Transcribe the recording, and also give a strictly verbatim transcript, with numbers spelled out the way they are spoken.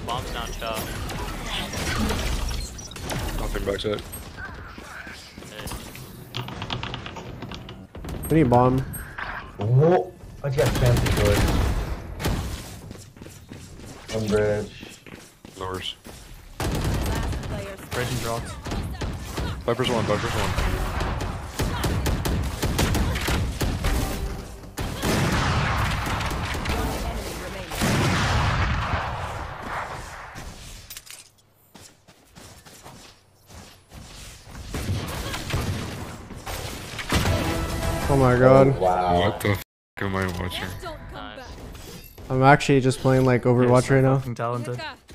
Bomb's not shot. Nothing backside. We need bomb. Oh, I just got fancy good. One bridge. Lowers. Bridge and drops. Viper's one, Viper's one. Oh my god. Oh, wow. What the f am I watching? Nice. I'm actually just playing like Overwatch right now. Fucking talented.